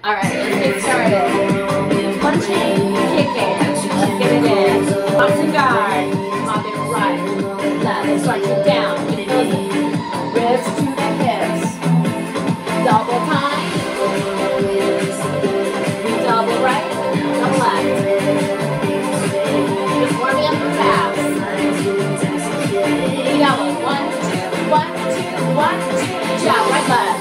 All right, let's get started. Punching, kicking. Let's get it in. Boxing guard. Pop it right, left. Stretch it down. Ribs to the hips. Double time. Double right, double left. Just warming up the calves. Double. 1, 2, 1, 2, 1, 2. Jab, right, left.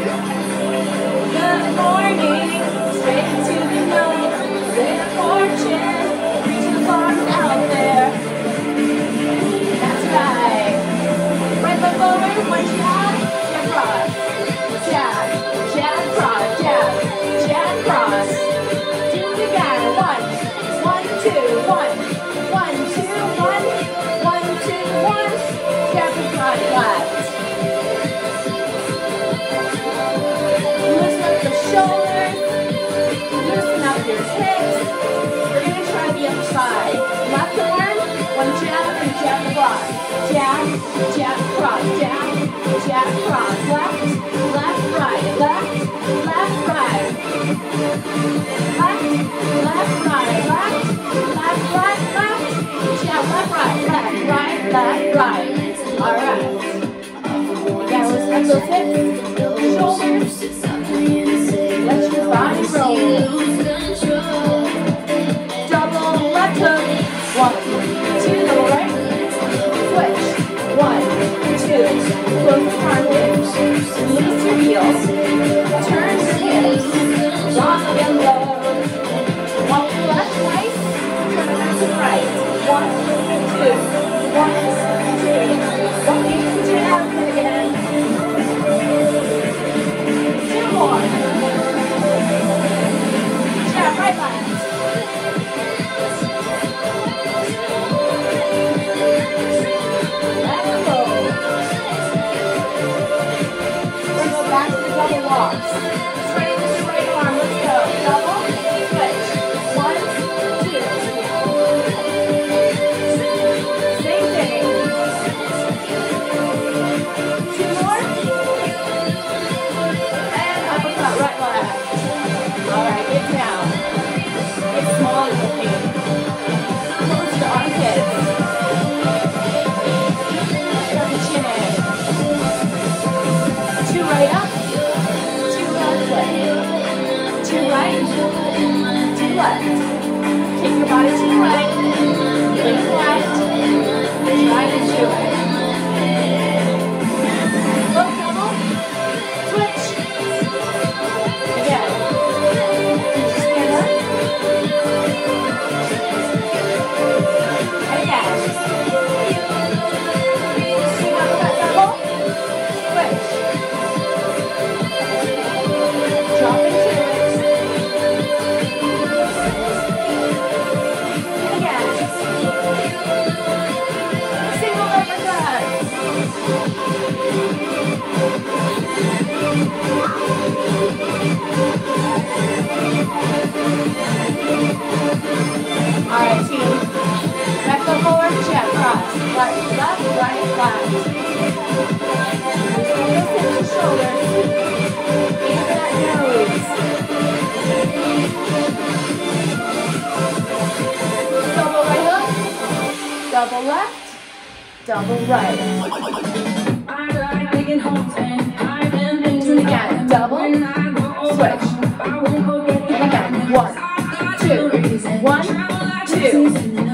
Good morning. Straight to the moon. Good fortune. Reach the bars out there. That's right. Right foot forward. One jab. Jab cross. Jab. Jab cross. Jab. Jab cross. Do it again. 1, 1, 2, 1. 1, 2, 1. 1, 2, 1. Jab and cross. Left. Loosen up your shoulders. Loosen up your hips. We're going to try the other side. Left arm, one jab and jab the block. Jab, jab, cross, jab, jab, cross. Left, left, right, left, left, right. Left, left, right, left, left, right, left. Jab, left, right, left, right, left, right. All right. Again, loosen up those hips, shoulders. Let your body roll. Double left hook. 1, 2, double right. Switch. 1, 2. Close the armpits. Release your heels. Turn your hips. Rock and low. Walk left, right. Turn around to the right. 1, 2. 1, 2. Walking down again. 2 more. Jab, right, left. Let go. We're going to go back to the double walks. Straighten the right arm. Let's go. Double, switch. 1, 2. Same thing. 2 more. And uppercut, right, left. All right, get down. Get small as you can. Close your armpits. Turn the chin in. 2 right up. 2 left way. 2 right. 2 left. Take your body to the right. Lean left. Try to do it. Low double. Switch. Again. Stand up. And again. Swing up that double. Switch. Drop into it. And again. Single uppercut. Alright, team. Back foot forward, jab, cross. Left, left, right, left. Those hips and shoulders. Aim for that nose. Double right hook. Double left. Double right. Do it again. Double. Switch. And again. 1, 2. 1, 2.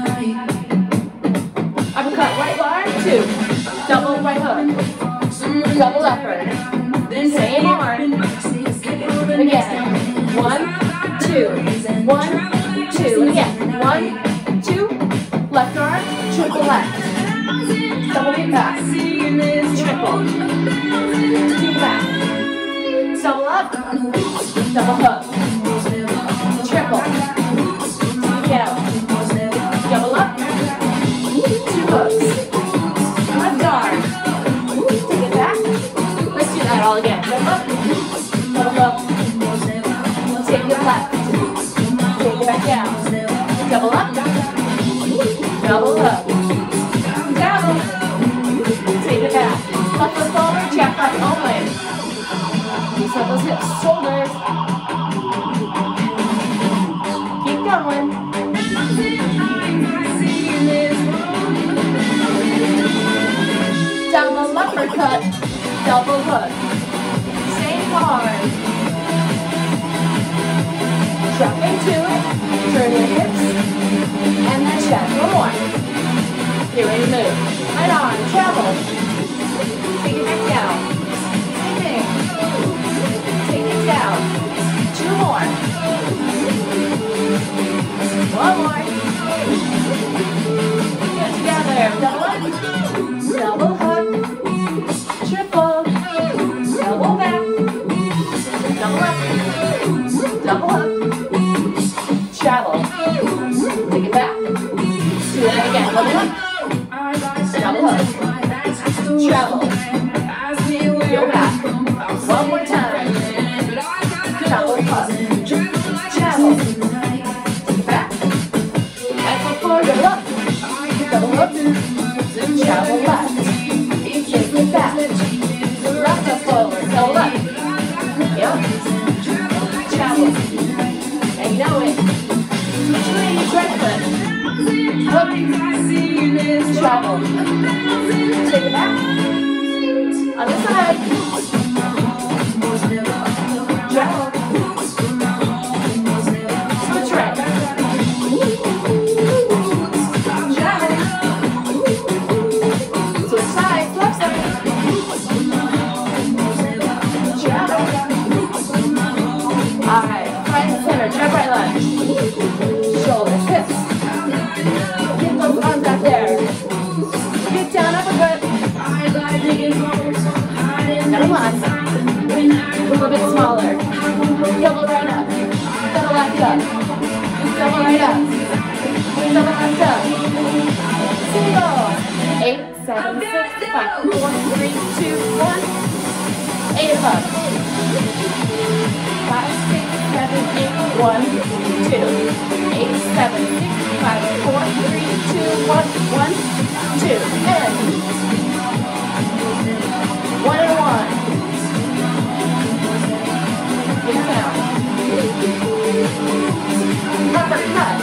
Uppercut, right bar, 2. Double right hook. Double upper. Same arm. Again. 1, 2. 1, 2. And again. 1, 2. Left arm, triple left. Double kick back. Triple. 2 back. Double up. Double hook. Triple. Down. Double up. 2 hooks. Left guard. Take it back. Let's do that all again. Double up. Double up. Take it left. Take it back down. Double up. Double up. Double. Take it back. Left foot forward. Jab right only. Set those hips, shoulders. Travel. Take it back. Other side. Travel. Switch right. Travel. Switch sides. Left side. Travel. Alright. Right and center. Jab right left. Shoulders, hips. Get those arms out there. Get down, uppercut. Down left. A little bit smaller. Double right up. Double left up. Double right up. Double left up. Single. 8, 7, 6, 5, 4, 3, 2, 1. 8 above. 5, 6, 7, 8, 1, 2. 8, 7, 6, 5, 4, 3, 2, 1, 1, 2. And 1 and 1. Get down. Uppercut.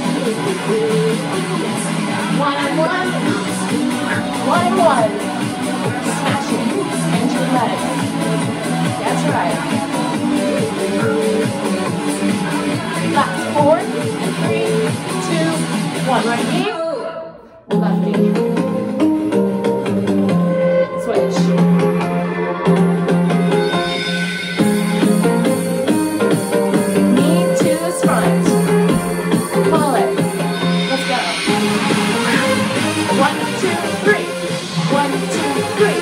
1 and 1. 1 and 1. Smash it. Bend your legs. That's right. Left. Forward. 3, 2, 1. Right knee. Left knee. Switch. Knee to the front. Pull it. Let's go. 1, 2, 3. 1, 2, 3.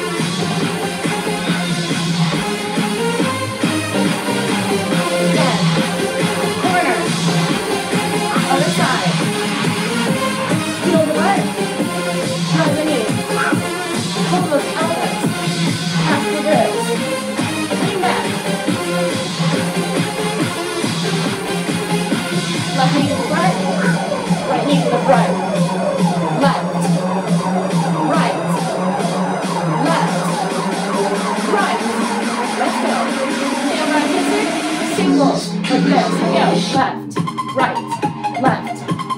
Again. Corner. Other side. Feel the butt. Try the knee. Pull those elbows. Pass the ribs. Lean back. Left knee to the front. Right knee to the front. Left. Right. Left. Right. Let's go. Stand right kisser. Single. Like this. Go. Left. Right. Left.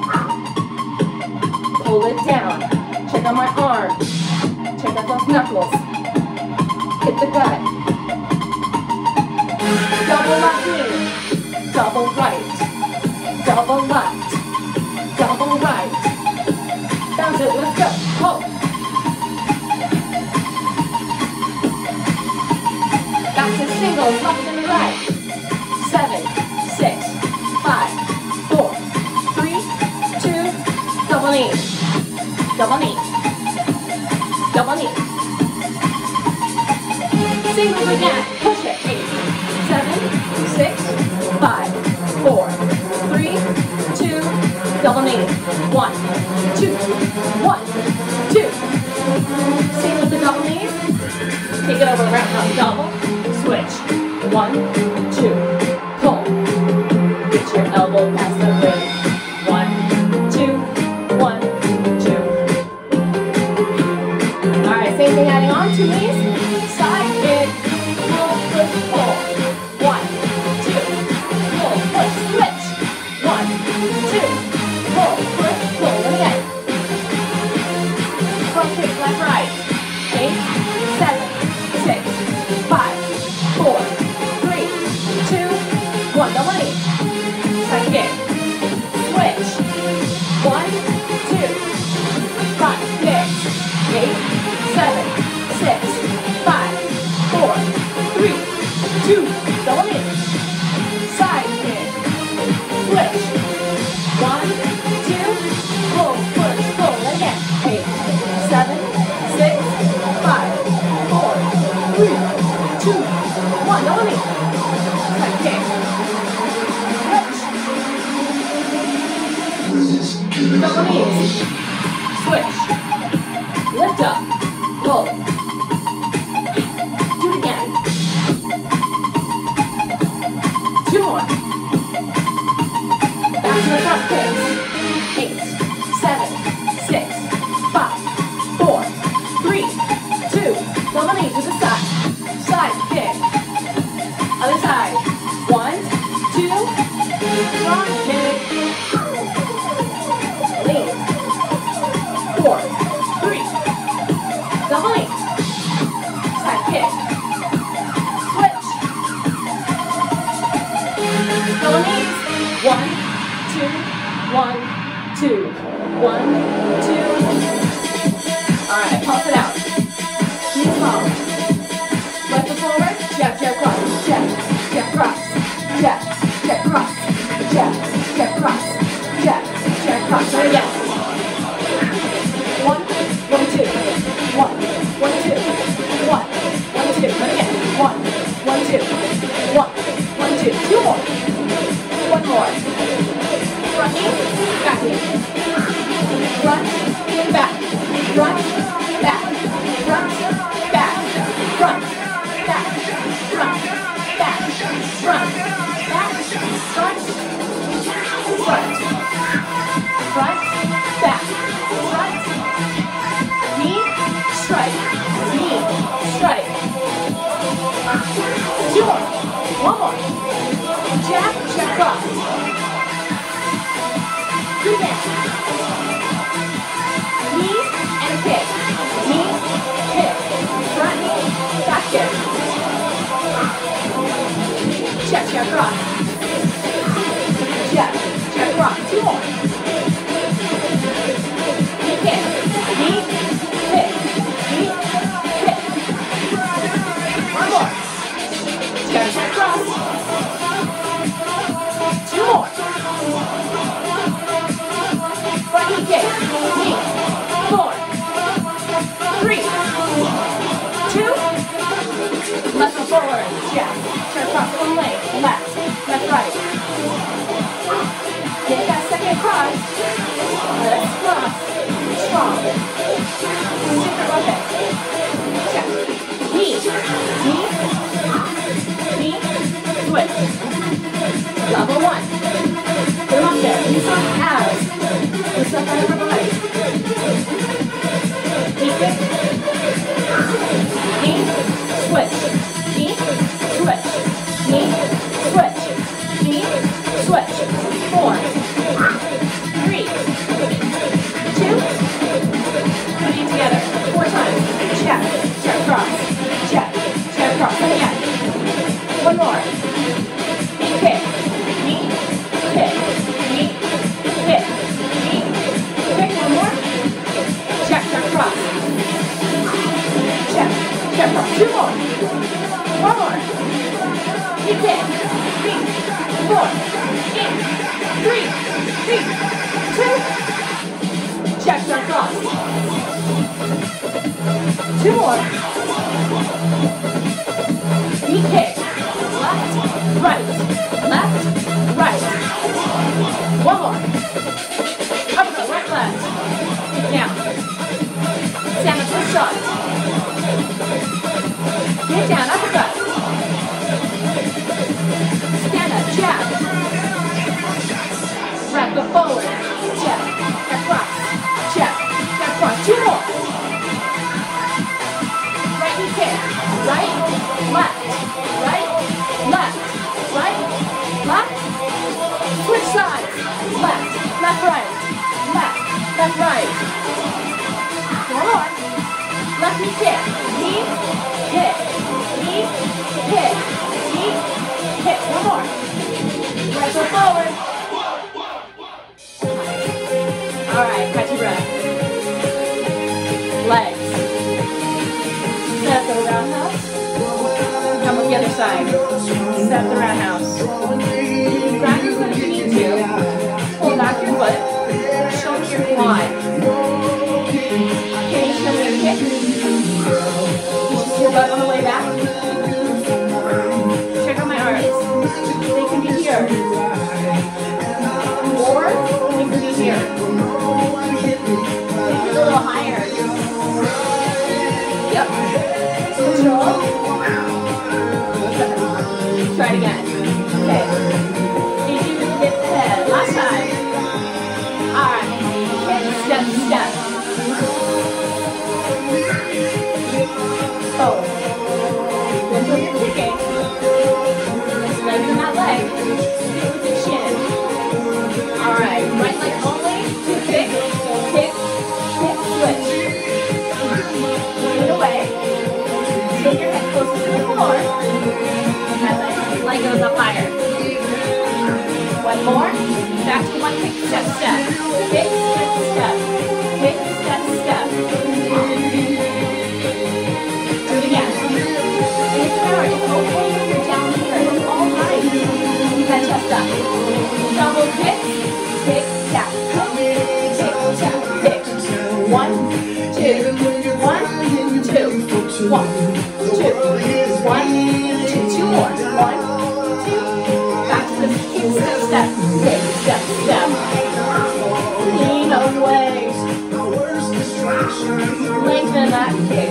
Pull it down. Check out my arm. Check out those knuckles. Hit the gut. Double left knee. Double right. Double left. Double right. Bounce it. Let's go. Pull. Back to singles. Left and right. 7, 6, 5, 4, 3, 2. Double knee. Double knee. Double knee. Singles again. Push it. 8, 7, 6, 5, 4, 3, 2. Double knee. 1, 2, 1, 2. Singles to double knees. Take it over, wrap up, double. Switch. 1, 2. Pull. Get your elbow past the rib. 1, 2, 1, 2. Alright, same thing adding on. 2 knees. Side kick. Pull, push, pull. 1, 2. Pull, push, switch. 1, 2. Pull, push, pull. And again. Front kick, left, right. 8, 7, 6, 5, 4, 3, 2, 1. Double knee. Side kick. Switch. 1, 2. Front kick. 8, 7, 6, 5, 4, 3, 2. Double knee. Side kick. Switch. 1, 2. Pull, push, pull. And again. 8, 7, 6, 5, 4, 3, 2, 1. Double knee. Side kick. Switch. Double knees. Switch. Lift up. Pull. Do it again. 2 more. Back to the front kicks. 8, 7, 6, 5, 4, 3, 2. Double knee to the side. Side kick. Other side. 1, 2. Front kick. Lean. Double knees. 1, 2, 1, 2. 1, 2. All right, pulse it out. Knees long. Left foot forward. Jab, jab, cross. Jab, jab, cross. Jab, jab, cross. Jab, jab, cross. Jab, jab, cross. There we go. 1, 1, 2. 1, 1, 2. 1, 1, 2. Let again. 1, 1, 2. 1, 1, 2. 2 more. 1 more. Front knee, back knee. Front, back. Front, back. Front, back. Front, back. Front, back. Front, back. Front, front. Front, back. Front. Knee, strike. Knee, strike. 2 more. 1 more. Jab, jab, cross. Good down. Knee and kick. Knee, kick. Front knee, back kick. Jab, jab, cross. Jab, jab, cross. 2 more. Knee kick. Knee, kick. Knee, kick. 1 more. Jab, jab, cross. 2 more. Front knee kick. Knee. 4, 3, 2. Left foot forward. Jab. Turn across one leg. Left. Left, right. Get that second cross. Let's cross. Strong. Different weapon. Jab. Knee. Knee. Knee. Switch. Level 1. Put them up there. Use them as. Push that back from the leg. Knee kick. Knee. Switch. Knee. Switch. Knee. Switch. Knee. Switch. 4, 3, 2. Put it together. 4 times. Jab. Jab cross. Jab. Jab cross. And again. 1 more. Knee kick. Knee. Kick. Knee. Kick. Knee. Kick. 1 more. Jab. Jab cross. Jab. Jab cross. 2 more. 1 more. Knee kick. Knee. 4, 3, 2. Jab, jab, cross. 2 more. Knee kick. Left, right. Left, right. 1 more. Uppercut, right, left. Now. Stand up for a shot. Get down, uppercut. Stand up, jab. Right foot forward. Jab, jab, cross. Jab, jab, cross. 2 more. Right knee kick. Right, left. Right, left. Right, left. Switch sides. Left, left, right. Left, left, right. 1 more. Left knee kick. Knee, kick. Knee, kick. Knee, kick. 1 more. Right foot forward. All right, catch your breath. Legs. Set up the roundhouse. Come with the other side. Set up the roundhouse. Grab your foot if you need to. Pull back your foot. Show me your quad. Okay, show me your kick. One more. Back to one kick, step, step. Kick, step, step. Kick, step, step. Do it again. And it's alright. It's okay if you're down here. It's all right. Keep that chest up. Double kick. Kick, tap. Kick, tap. Kick. 1, 2. 1, 2. 1, 2. 1, 2. 2 more. 1, 2. Back to the kick, step, step. Kick, step, step. Lean away. Lengthen that kick.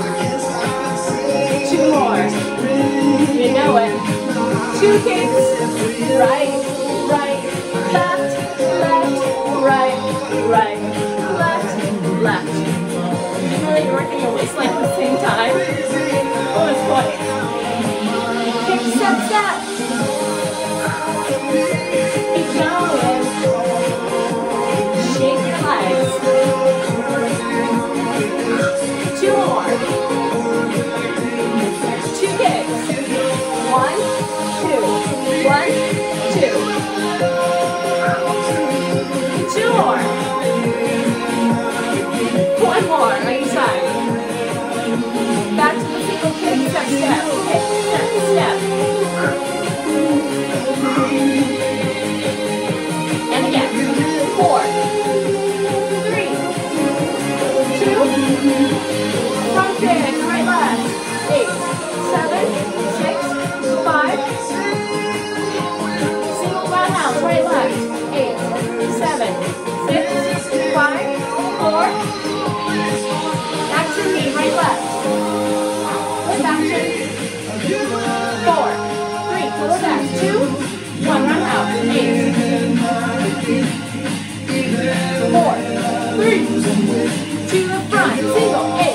2 more. You know it. 2 kicks. Right, right, left, left, right, right, left, left. You know that you're working your waistline at the same time? Oh, it's funny. Kick, step, step. Keep going. Shake your legs. 2 more. 2 kicks. 1, 2. 1, 2. 2 more. 1 more. Right side. Back to the single kick, step, step. Kick, step, step. And again. 4, 3, 2. Front kick, right, left. 8, 7, 6, 5. Single roundhouse, right, left. 8, 7, 6, 5, 4. Action B, right, left. With action. 4, 3, total back. 2, 1, roundhouse. 8, 4, 3, to the front. Single. 8,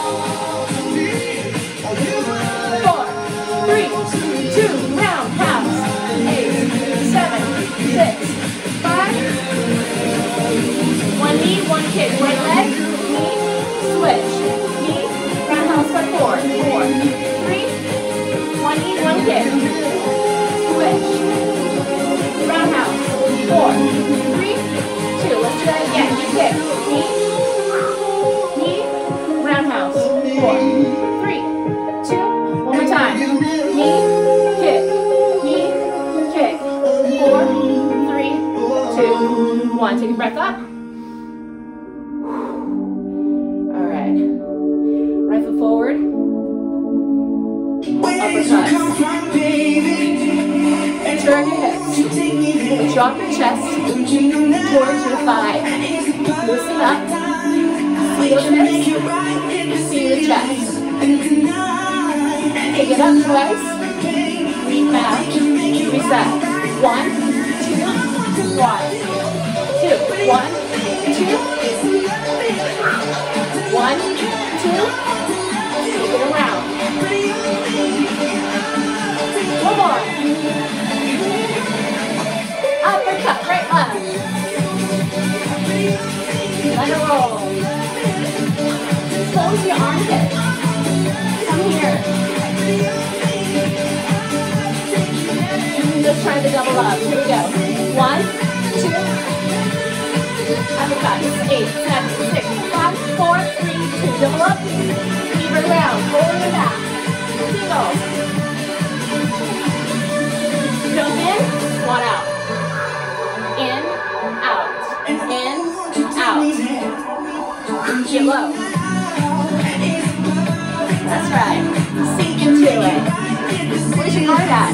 4, 3, 2, roundhouse. 8, 7, 6, 5. 1 knee, 1 kick. Right leg, knee, switch. Knee, roundhouse for 4. 4, 3, 1 knee, 1 kick. Switch. Roundhouse. 4, 3, 2. Let's do that again. Knee kick. Knee, knee, roundhouse. 4, 3, 2. One more time. Knee, kick. Knee, kick. 4, 3, 2, 1. Take a breath up. All right. Right foot forward. Uppercut. Turn your hips. Drop your chest towards your thigh. Loosen up. Feel the hips. See the chest. Pick it up twice. Back. Reset. 1, 2, 1. 2. 1, 2. 1, 2. Take it around. 1 more. Uppercut, right, left. Let it roll. Close your armpits. Come here. Just try to double up. Here we go. 1, 2. Uppercut. 8, 7, 6, 5, 4, 3, 2. Double up. Keep it around. Rolling it back. Single. Jump in. Squat out. In, out. In, out. Get low. That's right. Sink into it. Where's your heart at?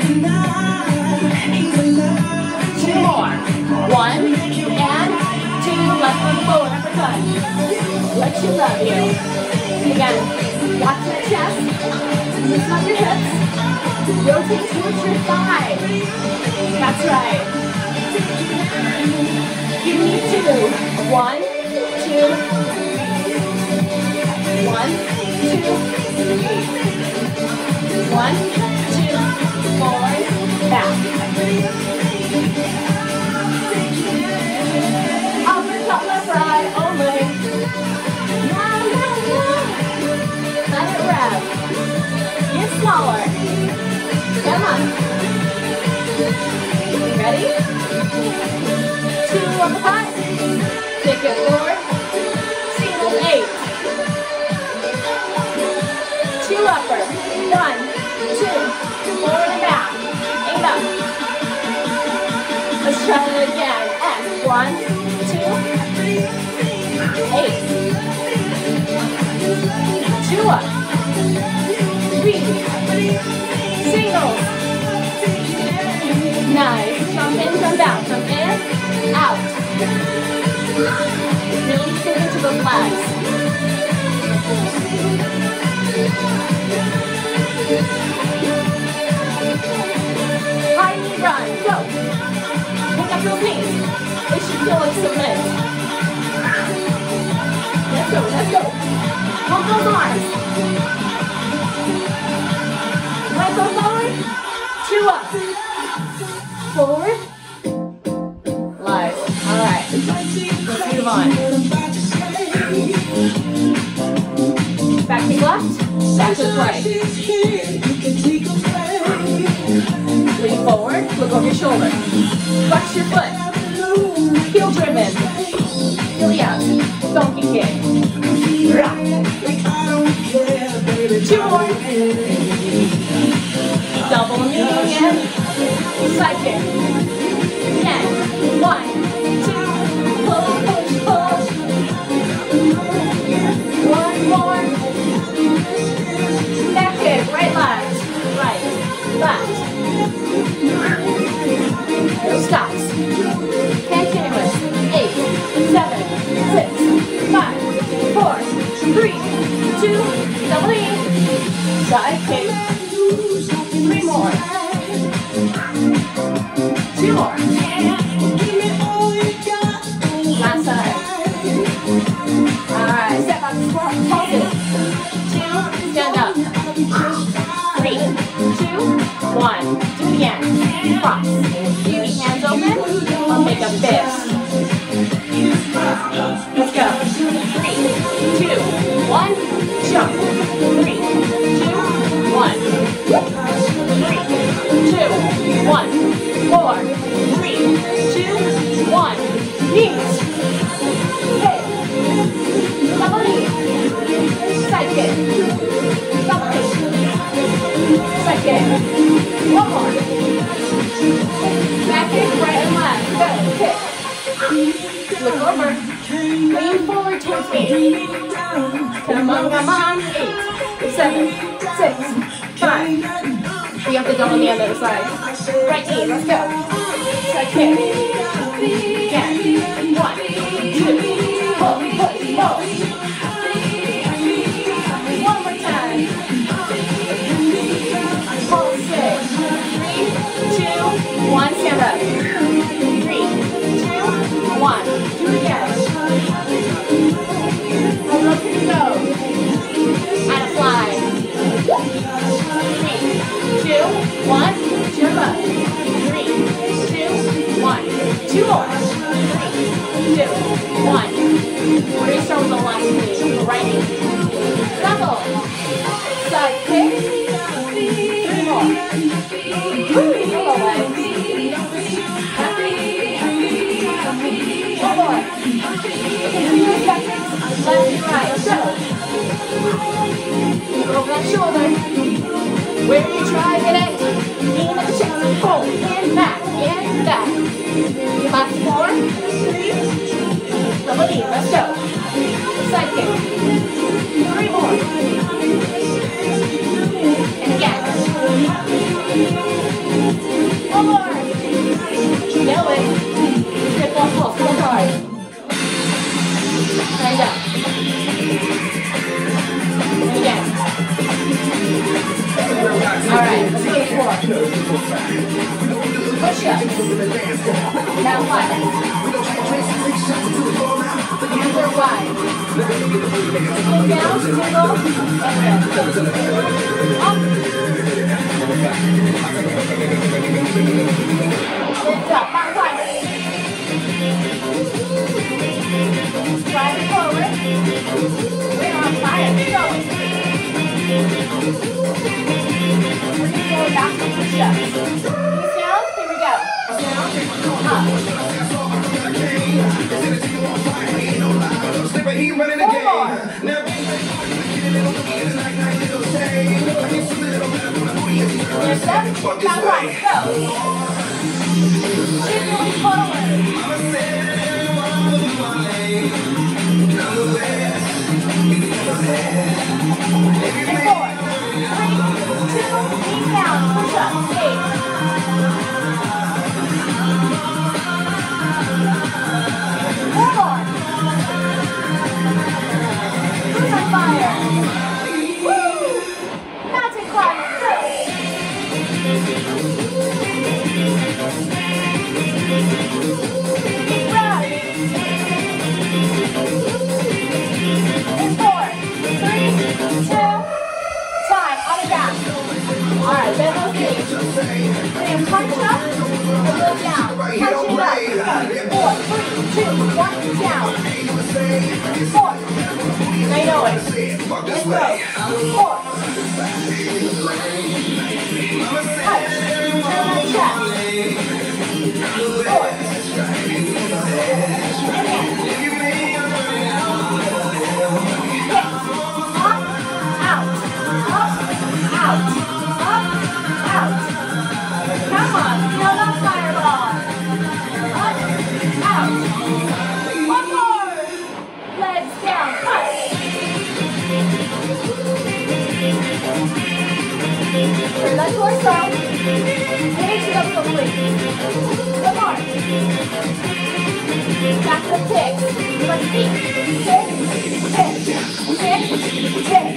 2 more. 1 and 2. Left foot forward. Uppercut. Let you love you. Again. Watch that chest. Loosen up your hips. Rotate towards your thigh. That's right. Give me 2. 1, 2. 1, 2, 3. 1, 2, forward, back. Uppercut left, right, only. No, no, no. Let it rev. Get smaller. Come on. Go. Ready? 2 uppercut. Take it forward. Single 8. 2 upper. 1, 2. Forward and back. 8 up. Let's try it again. And 1, 2, 8. 2 up. 3. Singles. Nice. Jump in, jump out. Jump in, out. Really sink into those legs. High knee run. Go. Pick up those knees. It should feel like cement. Let's go, let's go. Pump those arms. Right go forward. 2 up. Forward. Live. All right. Let's move on. Back to left. Back to right. Lean forward. Look over your shoulder. Flex your foot. Heel driven. Heel out. Donkey kick. 2 more. Double knee again. Side kick. 10. 1, 2. Pull, push, push. 1 more. Back kick. Right leg. Right. Left. No stops. Continuous. 8, 7, 6, 5, 4, 3, 2. Double knee. Side kick. 3 more. 2 more. Last side. Alright, step up, squat, pulse it. 2, stand up. 3, 2, 1. Do it again. Cross. Keep your hands open. I'll make a fist. Let's go. 3, 2, 1. Jump. 3, 2, 1. 3, 2, 1. 4, 3, 2, 1. Knees. Hip. Double knee. Side kick. Double knee. Side kick. 1 more. Back kick, right and left. Go. Kick. Look over. Lean forward towards me. Come on, come on. 8, 7, 6, 5. We have to double on the other side. Right knee, let's go. Side kick. Again. 1, 2. Pull, push, pull. 1 more time. Pull 6. 3, 2, 1. Stand up. 3, 2, 1. Do it again. How low can you go? And a fly. 3, 2, 1. Jump up. 3, 2, 1. 2 more. 3, 2, 1. We're going to start with the left knee. Right knee. Double. Side kick. 3 more. Hello, legs. 1 more. Continuous seconds. Left and right. Go. Over that shoulder. Where you try it at. Knee in the chest. Pull. And back. And back. Last 4. 3. Double knee. Let's go. Side kick. 3 more. And again. 1 more. Nail it. Hip off pulse. Pull hard. Stand up. And again. Alright, let's go forward. Push up. Now wide. Hands are wide. Go down, single, up. Lift up, back wide. Drive it forward. We're on fire, keep going. We're going to go back to push-ups. Knees down, here we go. Down. There's step, back right, go. Keep moving forward. And 4, 3, 2, knees down, push up, stay. One more. Who's on fire? Woo! Mountain climber, go. Deep breath. In 4, 3, 2, time, on the back. Alright, bend those knees. We're going to punch up and move down. Punch it up. 4, 3, 2, 1, down. 4. I know it. Let's go. 4. Punch. Turn that chest. 4. Again. Hit. Up, out. Up, out. Up, out. Come on. Feel that fireball. Up, out. One more. Legs down. Punch. Turn that torso. Finish it up complete. One more. Back to the kicks. Let's feet. Kick, kick, kick, kick.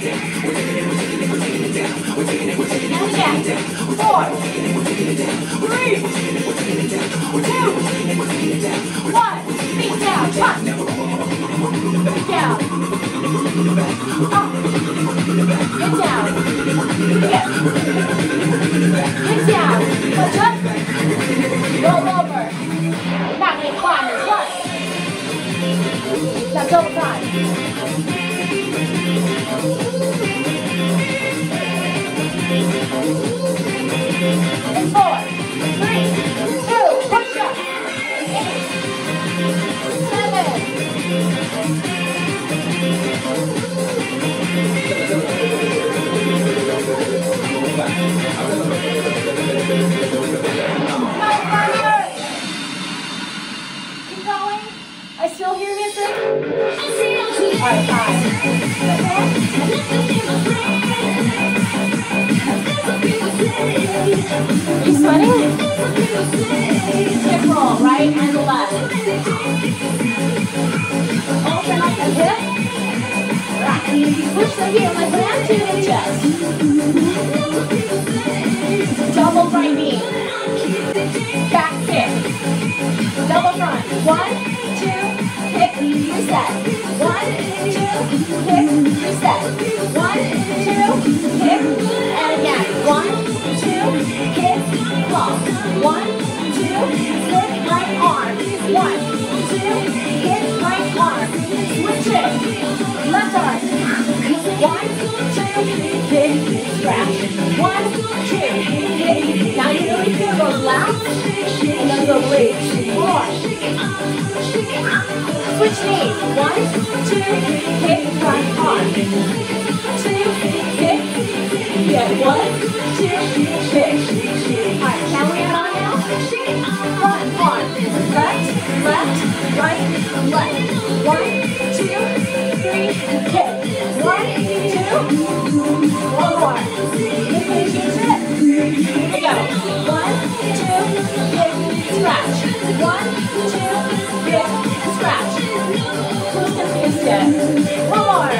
And again. 4, 3, 2, 1. Feet down. Punch. Down. Up. Get down. Yes. Get down. Punch up. Roll over. Mountain climbers. 1. Now double time. And 4, 3, 2, push up. 8, 7. Keep going. I still hear music. Alright, 5. Okay? Are you sweating? Hip roll, right and left. Alternate the hip. Right. Push the heel and land to the chest. Double right knee. Back kick. Double front. 1, 2, kick, reset. 1, 2, kick, reset. 1, 2, kick, and again. 1, 2, kick, cross. 1, 2, flip right arm. 1, 2, kick right arm. Switch it. Left arm. 1, 2, kick, scratch. 1, 2, kick. Now you really feel those lats and then the legs. 4. Switch knees. 1, 2, kick, front arm. 2, kick. Yeah, 1, 2, kick. Alright, can we add on now? Front arm. Left, left, right, left. 1, 2, 3, kick. 1, 2, one more. You can choose it. Here we go. 1, 2, kick, scratch. 1, 2, kick, scratch. Who's confused yet? One more.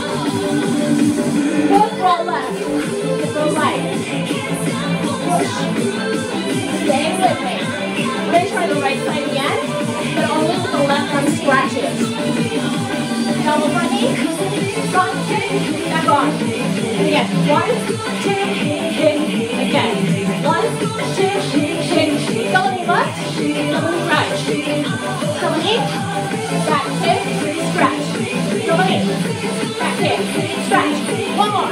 Hip roll left. Hip roll right. Push. Stay with me. We're going to try the right side again, but only with the left arm scratches. Double front knee. Front kick. Back on. And again. 1, 2, kick. Again. 1, 2, kick. Double knee left. Double knee right. Double knee. Back kick. Scratch. Double knee. Back kick. Scratch. One more.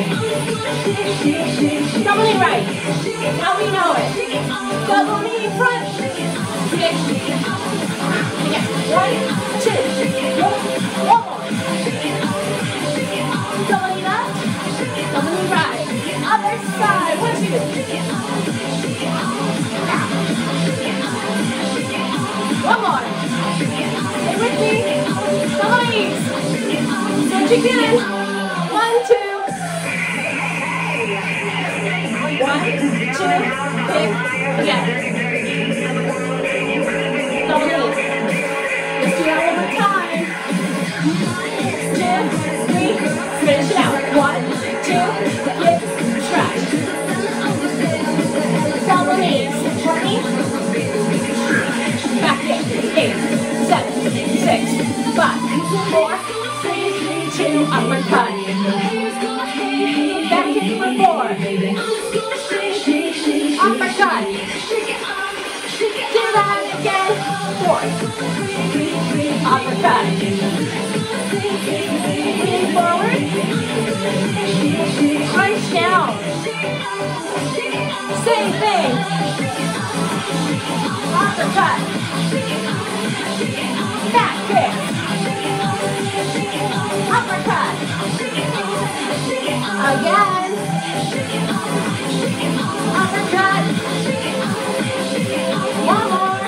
Double knee right. Now we know it. Double knee front. Kick. Again. 1, 2. One more. Double knee left. Double knee right. 4, uppercut, lean forward, crunch down, same thing, uppercut, back kick, uppercut, again, uppercut, one more,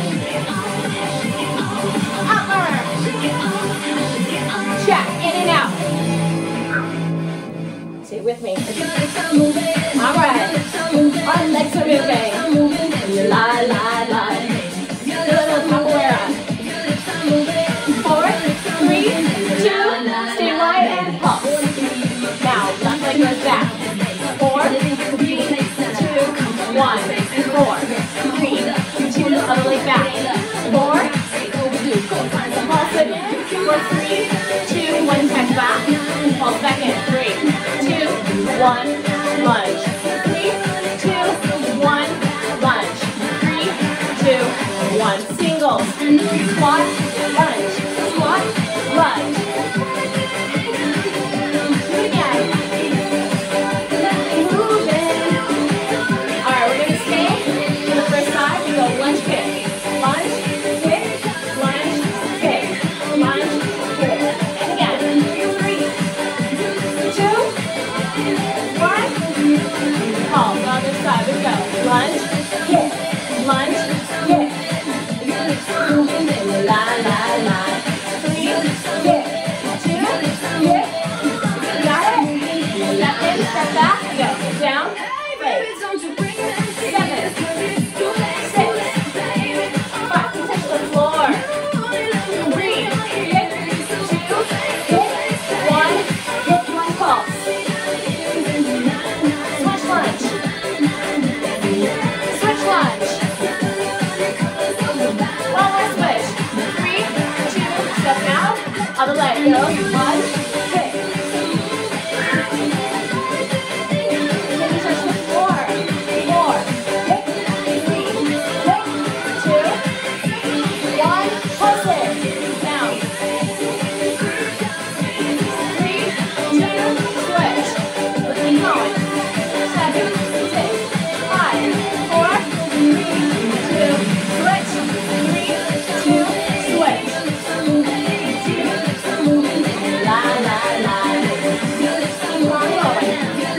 upper, check, in and out, stay with me, alright, our legs are moving, la la la, little capoeira, 4, 3, 2, stay wide and pulse, now left leg goes back, 4, 3, 2, 1, 4, 3, 2, other leg back, 4, pulse it in, 4, 3, 2, 1, touch back, pulse back in, 3, 2, 1, lunge, 3, 2, 1, lunge, 3, 2, 1, singles, squat, lunge, squat, lunge, do it again, moving, alright, we're going to stay for the first side, we go lunge, kick, lunge, kick, lunge, kick, lunge, kick, and again, 3, 2, 1, pulse, other side, let's go, lunge, kick, lunge, kick, la la la, 3, kick, 2, kick, got it, step in, step back, go, down, 8, 7, 6, 5, touch the floor, 3, kick, 2, kick, 1, kick, 1, pulse, switch lunge, switch lunge, one more switch, 3, 2, step out, other leg, go, lunge, kick, then you touch the floor, 4, kick, 3, kick, 2, 1, pulse it, down, 3, 2, switch, let's keep going, 7, 6, 5, 4, 3, 2, switch, 3, 2, switch, la la la, keep on going,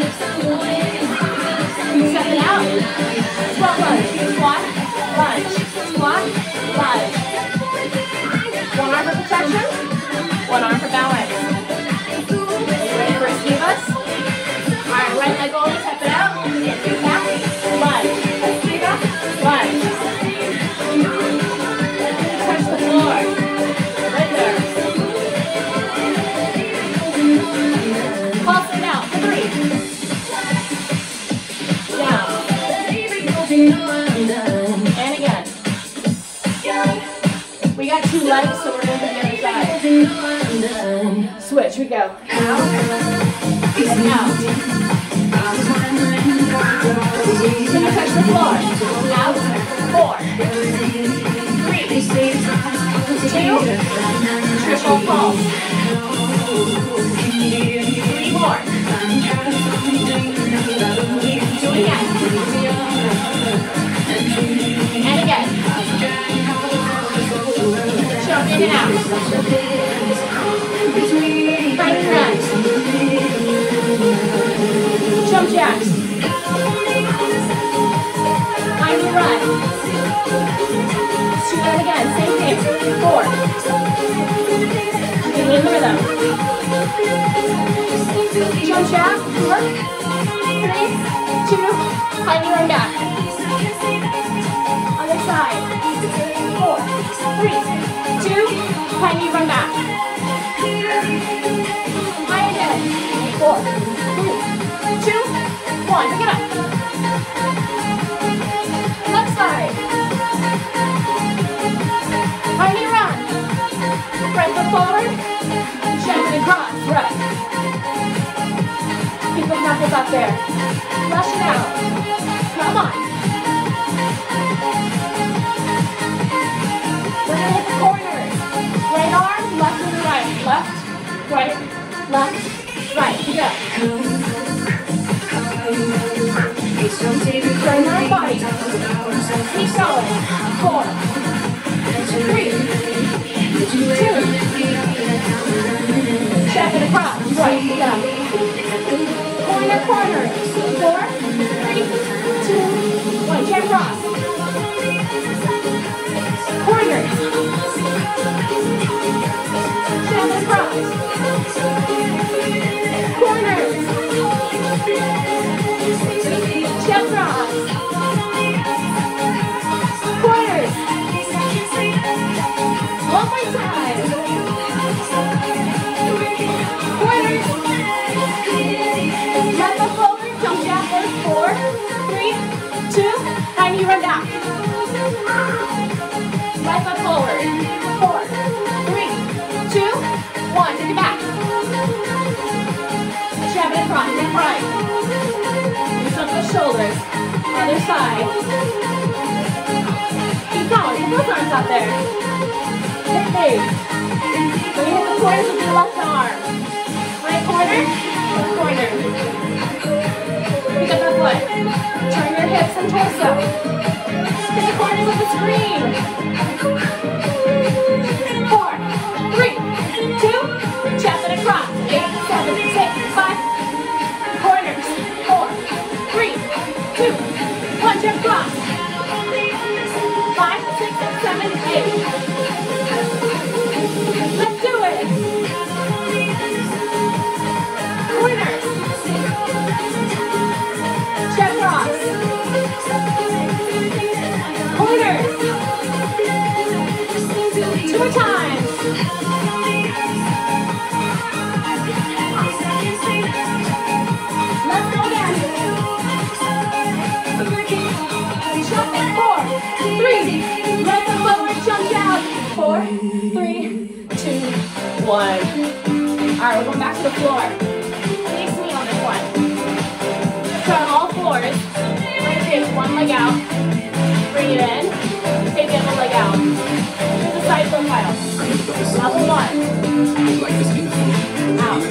step it out, squat lunge, squat, lunge, squat, lunge, one arm for protection, one arm for balance, ready for esquivas? Alright, right leg only, step it out, back, lunge, esquiva, lunge, touch the floor, right there, pulse it out, 3, down, and again, we got 2 legs, so we're going to the other side, switch, we go, out, and out, then you touch the floor, out, 4, 3, 2, triple pulse, 3 more, do it again, and again, jump in and out, right and right, jump jacks, behind your right, let's do that again, same thing, 4, you can live the rhythm, jump jack, 4, 3, 2, behind your back, other side, 4, 3, 2, behind you, run back, high again, 4, 3, 2, 1, pick it up, left side, behind you, run, right foot forward, jump and cross, right, keep those knuckles up there, flush it out, come on, side. Keep going. Put those arms out there. Hip base. We're going to hit the corners with your left arm. Right corner, left corner. Pick up the foot. Turn your hips and torso. Hit the corners of the screen. 4, 3, 2, chop it across. 8, 7, 6, 5. Corners. 4, 3, 2, 1, jump across. 5, 6, 7, 8. Let's do it. Corners. Step cross. Corners. 2 more times. Let's go again. Jump in 4, 3. Let the forward jump down. 4, 3, 2, 1. All right, we're going back to the floor. Face me on this one. So on all fours, we're going to take one leg out, bring it in, take the other leg out. Here's the side profile. Level 1. Out.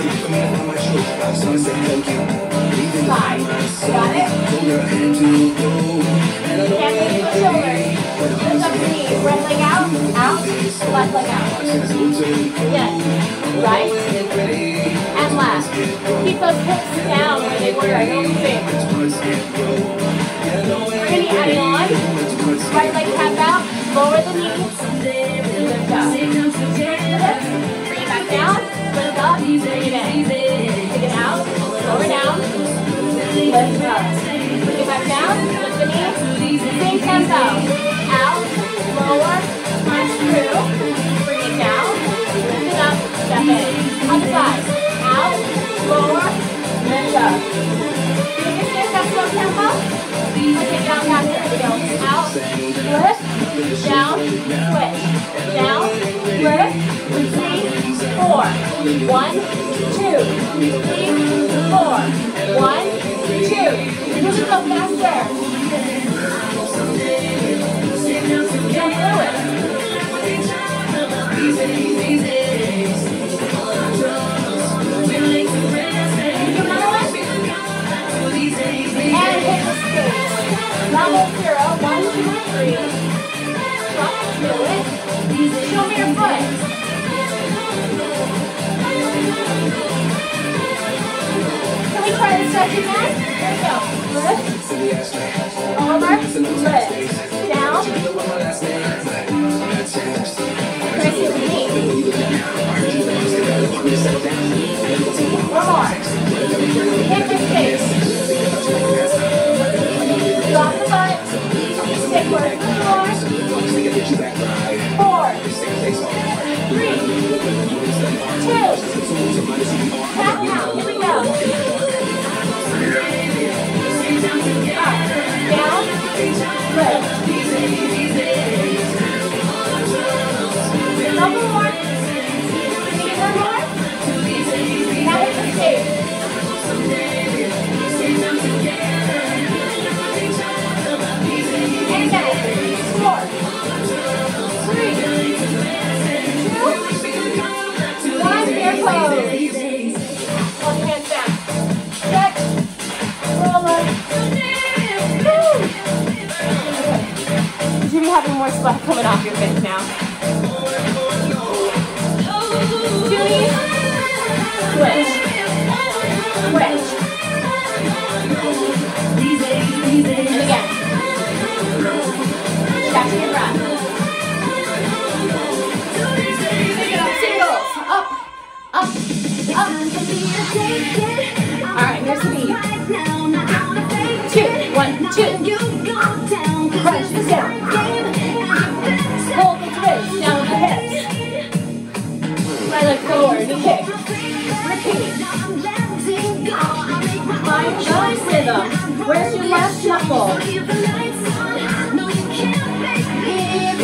Side. Got it? Can't leave the shoulders. Lift up the knees. Right leg out, left leg out. Again. Right and left. Keep those hips down where they were. No moving. We're going to be adding on. Right leg tap out. Lower the knees. Lift up. Turn the hips. Bring it back down. Lift up. Bring it in. Take it out. Lower down. Lift up. Bring it back down. Lift the knees. Same tempo. Out. Lower. Punch through. Bring it down. Lift it up. Step in. Other side. Out. Lower. Lift up. You understand that slow tempo? Okay, down, down. Here we go. Out. Lift. Down. Switch. Down. Lift. 3, 4. 1, 2, 3, 4. 1, 2. Push it up faster. Jump through it. And hit the space. Level 0, 1, 2, 3. Drop to it. Show me your foot. Can we try this stretch again? Here we go. Lift. Over. Lift. Down. Press your knee. One more. Hit the space. Drop the butt. Stick where it's 4, 3, 2. Tap now. Here we go. Up, down, lift. Couple more. Need one more. Now hit the stage. And again. 4, 3, 2, 1. Bear pose. Hold your hands down. Stretch. Roller. You should be having more sweat coming off your face now. Julie, switch. Switch. And again. Catch your breath. Pick it up, singles. Up, up, up. Alright, here's the beat. 2, 1, 2. Crunch this down. Hold the twist down with the hips. Right leg forward, knee kick. Repeat. Find your rhythm. Where's your left knuckle? Give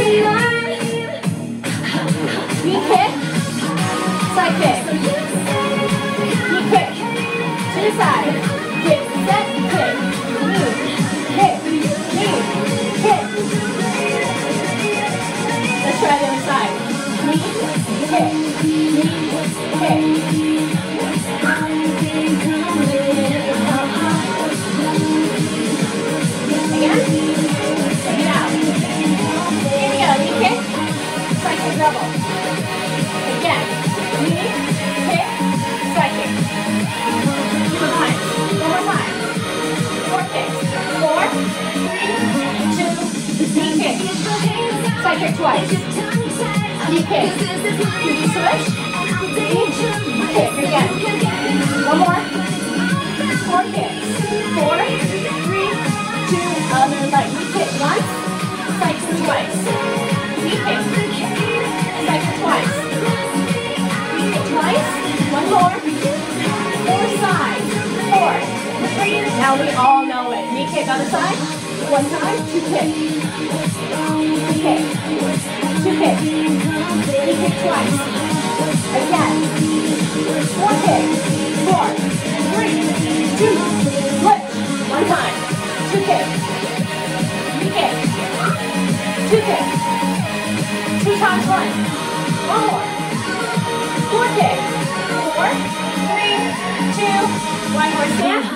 Side kick twice. Knee kick. Knee switch. Knee kick again. One more. 4 kicks. 4, 3, 2, other leg. Knee kick once. Side kick twice. Knee kick. Side kick twice. Knee kick twice. One more. 4 sides. 4, 3. Now we all know it. Knee kick other side. 1 time. 2 kicks. 2 kicks. 2 kicks. Knee kick twice. Again. 4 kicks. 4, 3, 2. Switch. 1 time. 2 kicks. 3 kicks. 2 kicks. 2 times 1. 1 more. 4 kicks. 4, 3, 2. 1 more stand.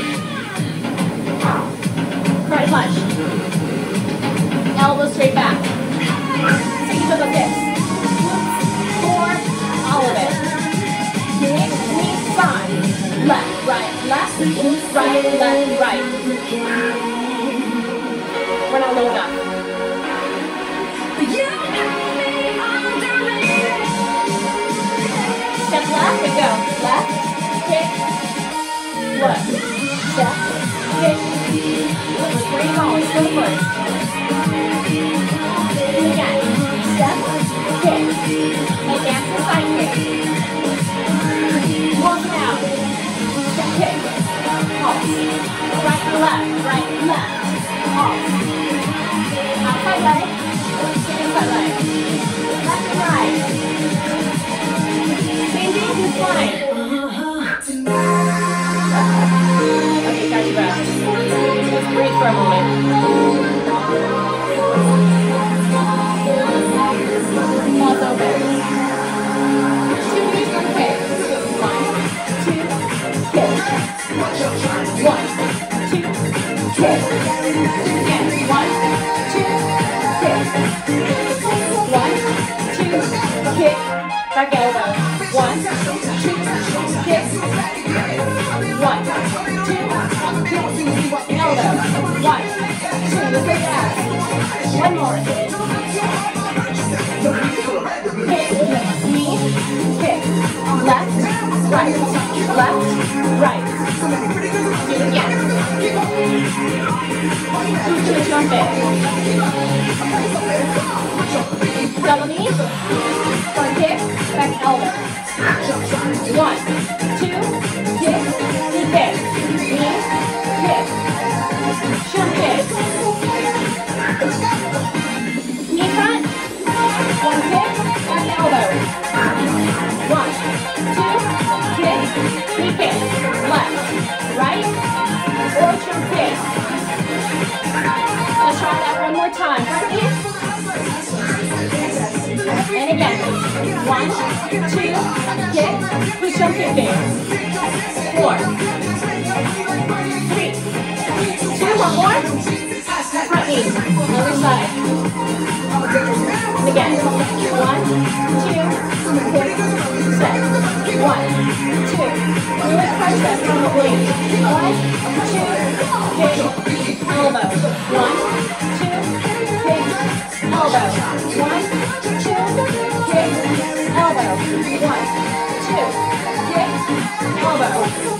Right punch. Elbow straight back. Take to the hips. 4, all of it. Knee, side. Left, right, left, right, left, right. We're not low enough. Step left and go. Left, kick, left. Step, kick. Where are you going? Go first. Again. Step, kick. Advance the side kick. Walk it out. Step kick. Pulse. Right and left. Right and left. Pulse. Outside leg. Inside leg. Left and right. Changing to flying. Okay, catch your breath. Let's breathe for a moment. Mouth open. 2 knees, 1 kick. 1, 2, kick. 1, 2, kick. Again. 1, 2, kick. 1, 2, kick. Back elbow. 1, 2, kick. 1, 2, elbow. 1, 2, look at that. 1 more. Kick, knee, kick. Left, right, left, right. Do it again. Jump it. Double knee. 1 kick, back elbow. 1, 2, kick, knee kick. Knee, kick. Jump it. Knee front. 1 kick, back elbow. 1, 2, kick, knee kick. Left, right, or jump kick. Let's try that one more time. Front knee. And again. 1, 2, kick, push jump kicking. 4, 3, 2, 1 more. Front knee. Other side. And again. 1, 2, kick, set. 1, 2. Let's punch that from the blade. 1, 2, kick, elbow. 1, 2, kick, elbow. 1, 2, kick, elbow. 1, 2, kick, elbow.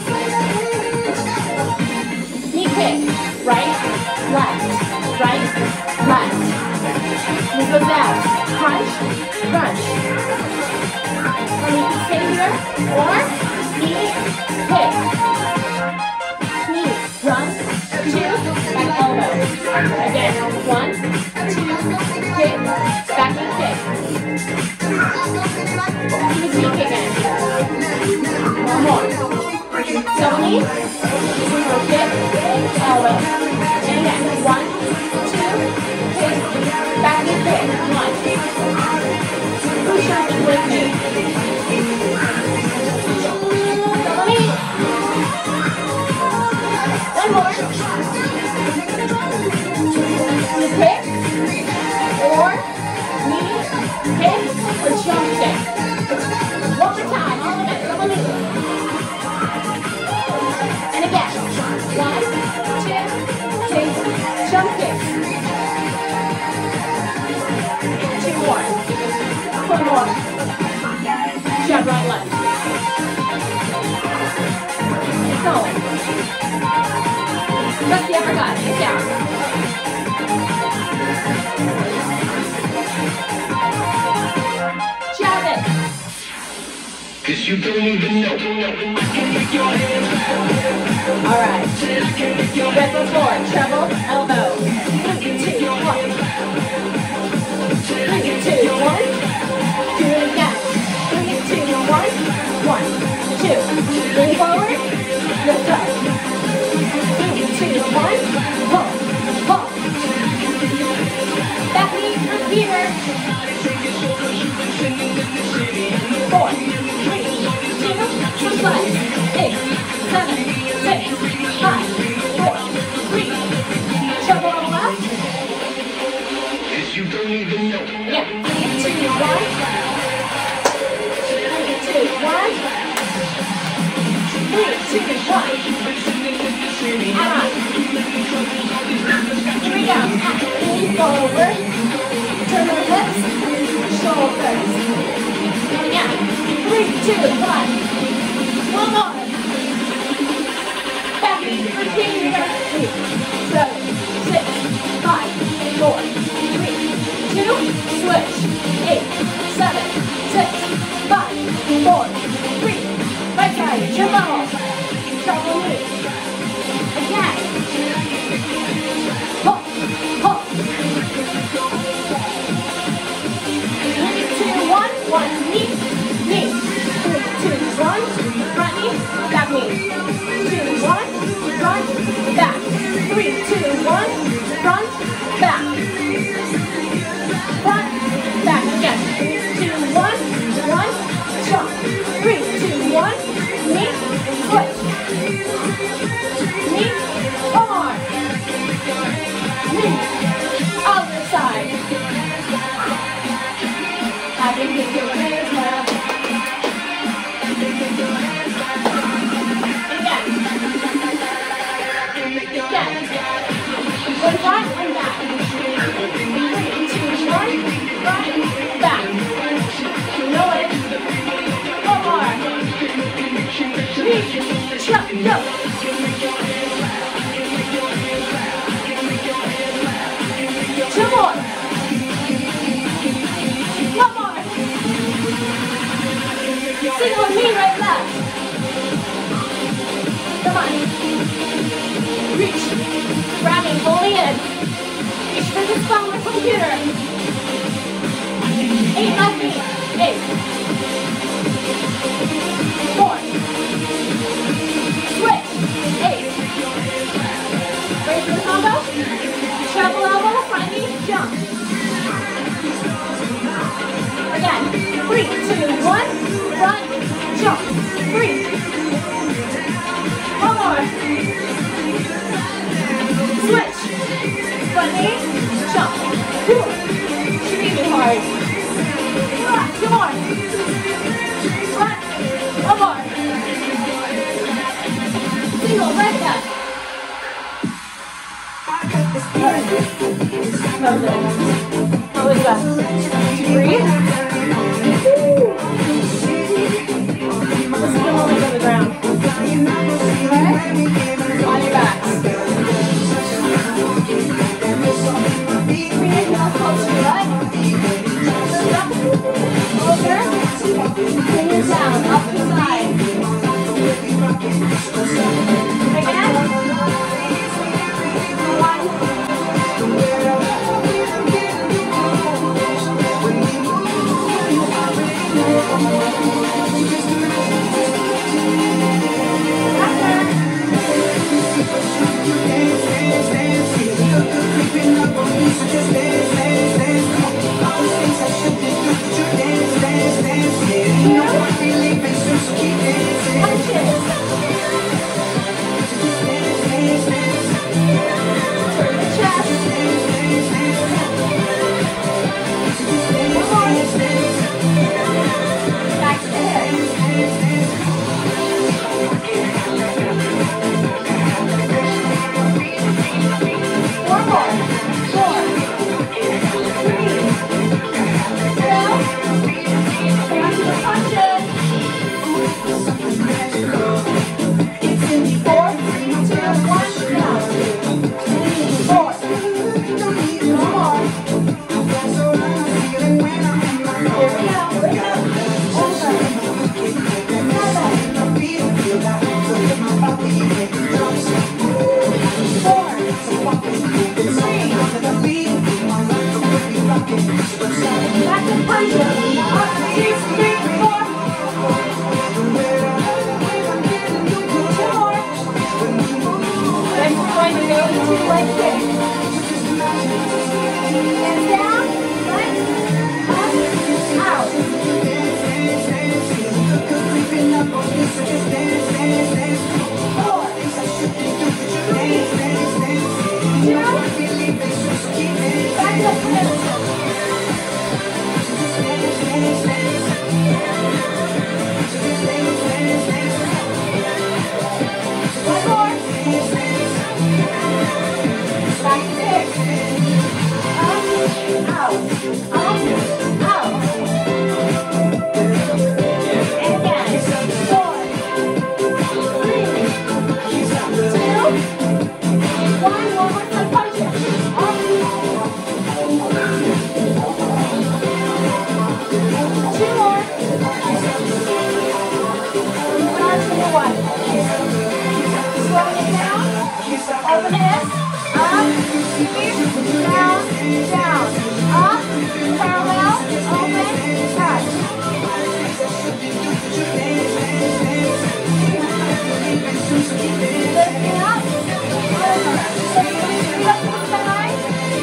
Knee kick. Right, left, right, left. Knee goes down. Crunch, crunch. Or you can stay here, or knee, kick. Knee, run, 2, back elbow. Again, 1, 2, kick, back and kick. Knee kick again. 1 more. Double knee, kick, elbow. And again, 1, 2, kick, back and kick. 1. Push up with me. Double knee. 1 more. Knee kick, or knee kick, or jump kick. got it. Get down. Jab it. Cause you don't even know. All right. Red foot forward. Treble, elbow. 3, 2, 1. 3, 2, 1. Do it again. 3, 2, 1. 1, 2. Lean forward. Lift up. 3, 2, 1. Pull. Pull. Back knee, repeater. 4, 3, 2, switch legs. 8, 7, 6, 5, 4, 3. Treble on the left. Cause you don't even know. Yeah. 3, 2, 1. 3, 2, 1. 3, 2, 1. Here we go. Lean forward. Turn our hips. Shoulders. And again. 3, 2, 1. One more. Back knee. Repeat. 8, 7, 6, 5, 4, 3, 2. Switch. 8, 7, 6, 5, 4, 3. Right side. Treble. Treble knee. Again. Pull. Pull. 3, 2, 1. 1 knee. Knee. 3, 2, 1. Front knee. Back knee. 2, 1. Front. Back. 3, 2, 1. Front. Back. Front. Back. Again. 3, 2, 1. 1. Jump. 3, 2, 1. Knee. Switch. Knee. One more. Knee. Other side. Back and kick your hands left. Again. Again. One front and back. 3, 2, 1. Front. Back. You know it. One more. Knee. Jump. Go. Two more. One more. Single knee right left. Come on. Reach. Grabbing fully in. Reach for the phone or computer. 8 left knee. 8. 4. Switch. 8. Ready for the combo? Treble elbow, front knee, jump. Again. 3, 2, 1. Front, jump. 3. One more. Switch. Front knee, jump. Breathing hard. Two more. Front. One more. Single, right back. How was that? Breathe. Let's go on the ground. Okay? On your backs. Breathe, now close to your right. Over. Fingers down, up the side. Again. 1. Back to punches. Up, 2, 3, 4. 2 more. Then we're going to go into leg kick. And down, right, up, out. 4, 3, 2, back to punch. One more. Back to kick. Up, out, up, out. And again. 4, 3, 2, 1. One more time punches. Up. 2 more. Last one. Slowing it down. Open hips. Up. Down. Down. Up. Parallel. Open. Touch. Lifting up. Over. Feet up to the side.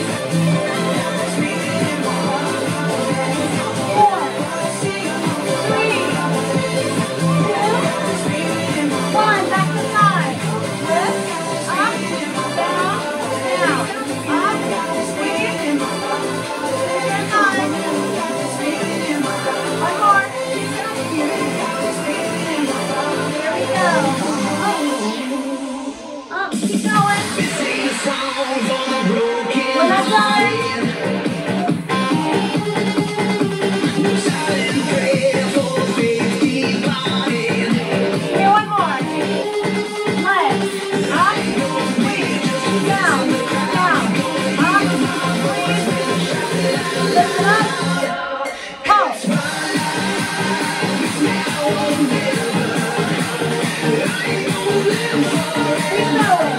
4, 3, 2, 1. Back to side. Lift. Up. Down. Down. Up. Squeeze. Your time. One more. Here we go. Up. Keep going. We're not done. Here, one more. Legs. Up. Down. Down. Up. Squeeze. Lift it up. Pulse. Keep going.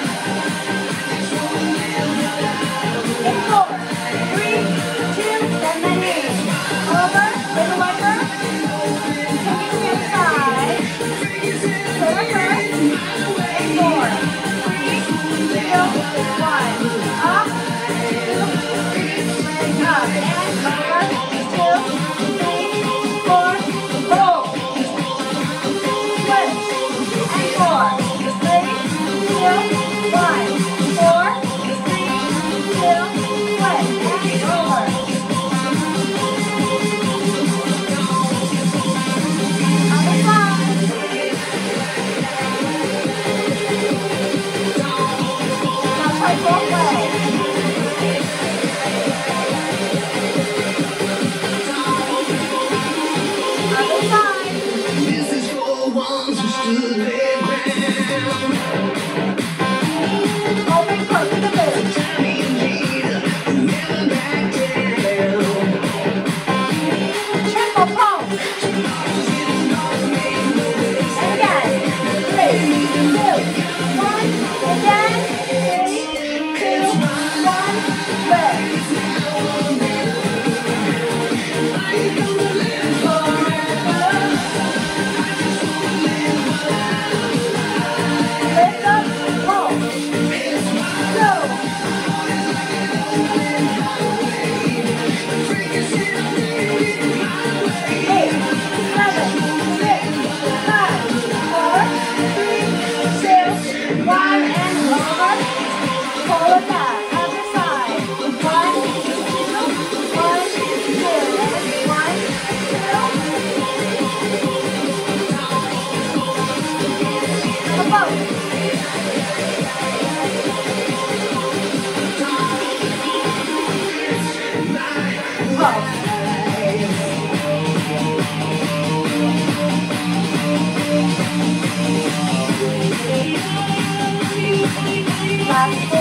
In 4, 3, 2, bend the knees. Over, little wiper. Continue to the side. Turn reverse. In 4, 3, 2, 1. Up, 2, up. And over, 2, 3, 4. Roll. Switch. And 4, 3, 2, 1. 4, 3, 2, switch. And over. Other side. Now try both legs. Other side. This is for ones who stood their ground. Open, close to the boot. Tommy and Gina never back down. Triple pulse. And again. 3, 2, 1. Again. 3, 2, 1. Lift. Lift up, pulse. Go. 8, 7, 6, 5, 4, 3, 2, 1, and over. Pull it back. Other side. 1, 2, 1, 2, 1, 2. Above. Pulse. Last 4.